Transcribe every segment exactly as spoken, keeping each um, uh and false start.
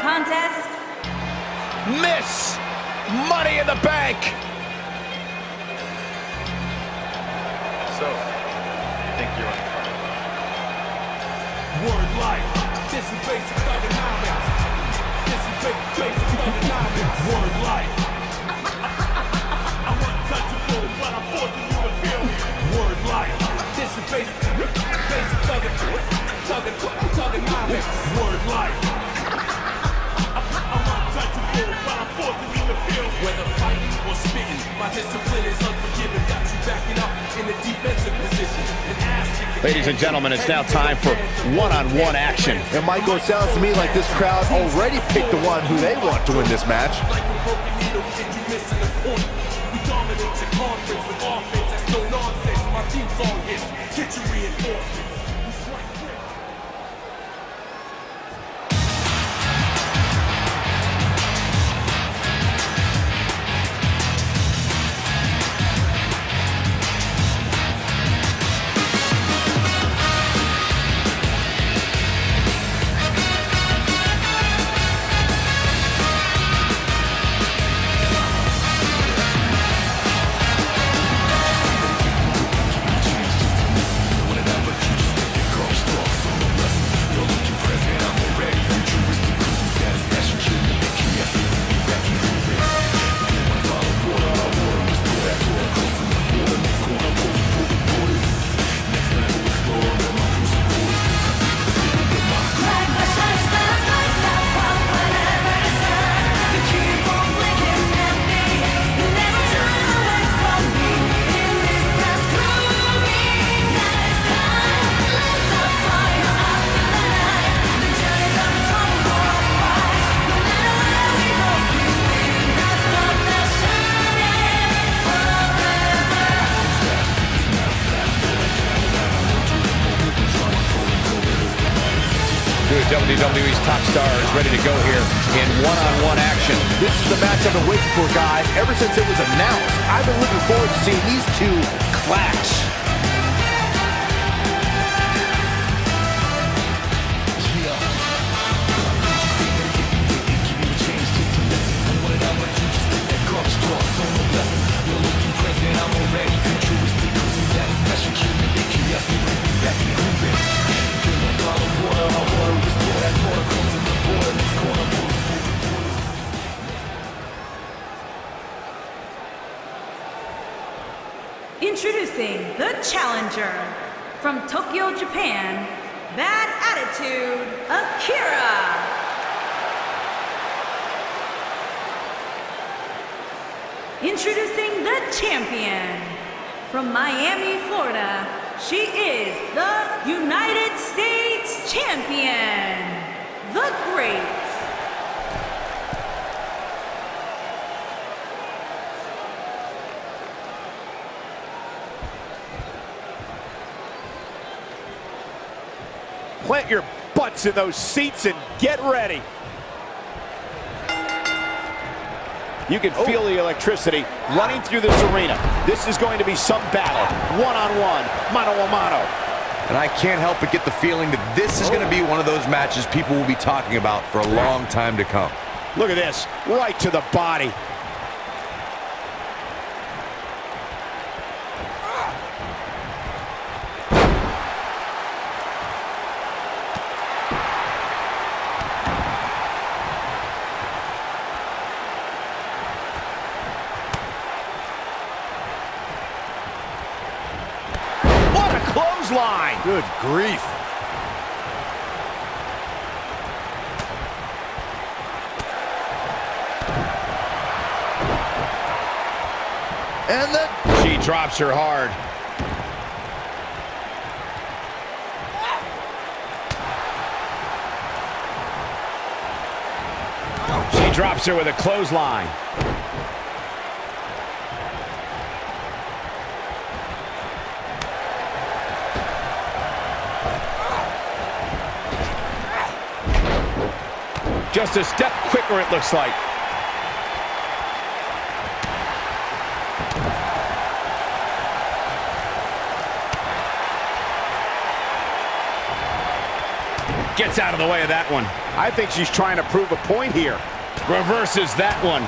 contest. Miss Money in the Bank. So, I think you're on the Word life. This is basic thugonomics. This is basic, basic thugonomics. Word life. I'm untouchable, but I'm forcing you to feel me. Word life. This is basic, basic thugonomics. Thugonomics. Word life. I'm untouchable, but I'm forcing you to feel me. Whether fighting or spitting, my discipline is unforgiving. Got you backing up in a defensive position. And asking. Ladies and gentlemen, it's now time for one-on-one action. And Michael, it sounds to me like this crowd already picked the one who they want to win this match. Like a broken needle, did you miss in the point? We dominate the conference with offense, that's no nonsense. My theme song hits, get your reinforcements. We strike quick. W W E's top star is ready to go here in one-on-one action. This is the match I've been waiting for, guys. Ever since it was announced, I've been looking forward to seeing these two clash. Introducing the challenger from Tokyo, Japan, Bad Attitude, Akira. Introducing the champion from Miami, Florida, she is the United States champion, the Great. Plant your butts in those seats and get ready. You can feel the electricity running through this arena. This is going to be some battle. One-on-one, mano-a-mano. And I can't help but get the feeling that this is going to be one of those matches people will be talking about for a long time to come. Look at this, right to the body. Line. Good grief. And then she drops her hard. She drops her with a clothesline. Just a step quicker, it looks like. Gets out of the way of that one. I think she's trying to prove a point here. Reverses that one.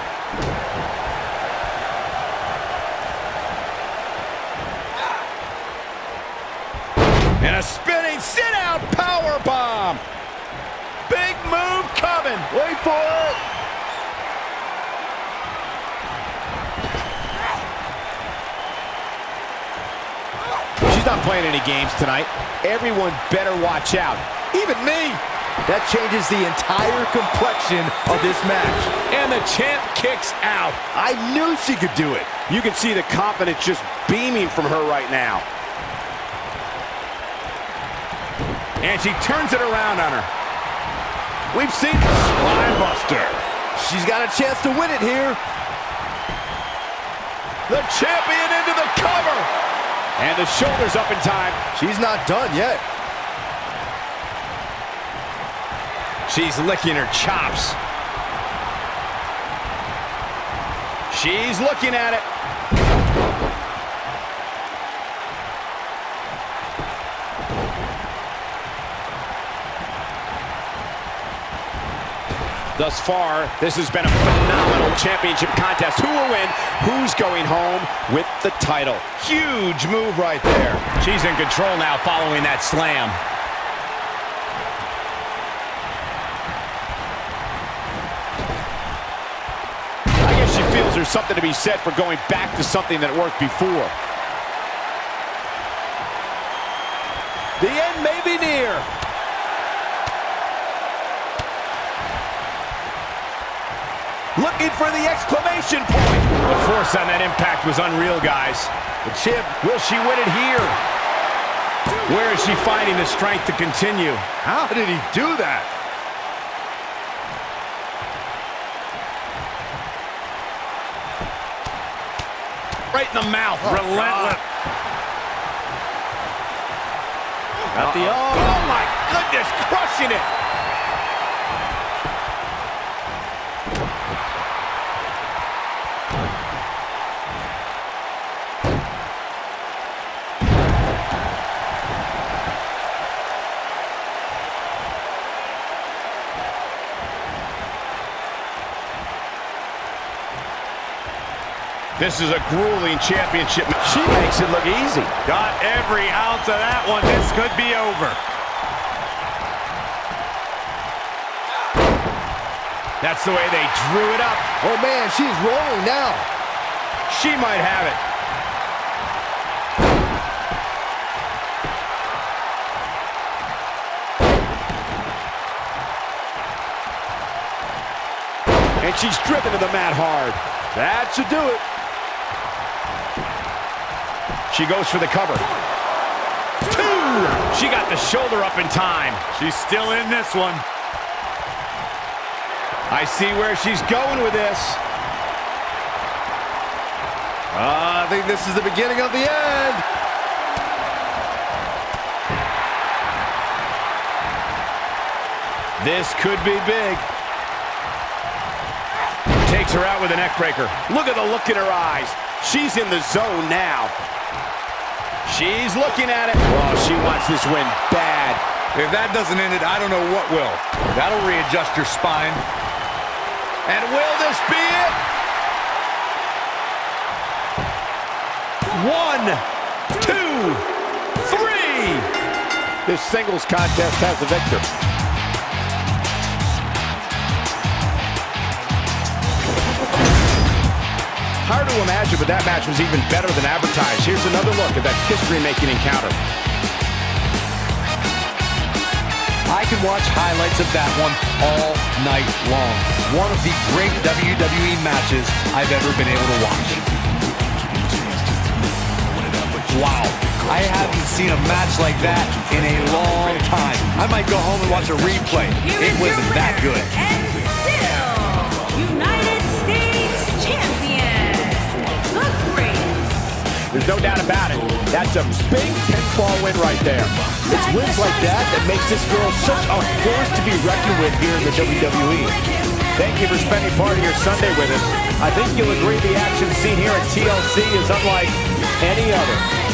And a spinning sit-out power bomb. Big move coming. Wait for it. She's not playing any games tonight. Everyone better watch out. Even me. That changes the entire complexion of this match. And the champ kicks out. I knew she could do it. You can see the confidence just beaming from her right now. And she turns it around on her. We've seen Spine Buster. She's got a chance to win it here. The champion into the cover. And the shoulders up in time. She's not done yet. She's licking her chops. She's looking at it. Thus far, this has been a phenomenal championship contest. Who will win? Who's going home with the title? Huge move right there. She's in control now following that slam. I guess she feels there's something to be said for going back to something that worked before. The end may be near. Looking for the exclamation point. The force on that impact was unreal, guys. The champ, will she win it here? Where is she finding the strength to continue? How did he do that? Right in the mouth. Oh, relentless. Got the oh, oh my goodness, crushing it. This is a grueling championship. She makes it look easy. Got every ounce of that one. This could be over. That's the way they drew it up. Oh, man, she's rolling now. She might have it. And she's driven to the mat hard. That should do it. She goes for the cover. Two! She got the shoulder up in time. She's still in this one. I see where she's going with this. Uh, I think this is the beginning of the end. This could be big. Takes her out with a neck breaker. Look at the look in her eyes. She's in the zone now. She's looking at it. Oh, she wants this win bad. If that doesn't end it, I don't know what will. That'll readjust your spine. And will this be it? One, two, three. This singles contest has the victor. Hard to imagine, but that match was even better than advertised. Here's another look at that history-making encounter. I can watch highlights of that one all night long. One of the great W W E matches I've ever been able to watch. Wow. I haven't seen a match like that in a long time. I might go home and watch a replay. It was that good. And still, United States champion, The Great. There's no doubt about it. That's a big pinfall win right there. It's wins like that that makes this girl such a force to be reckoned with here in the W W E. Thank you for spending part of your Sunday with us. I think you'll agree the action seen here at T L C is unlike any other.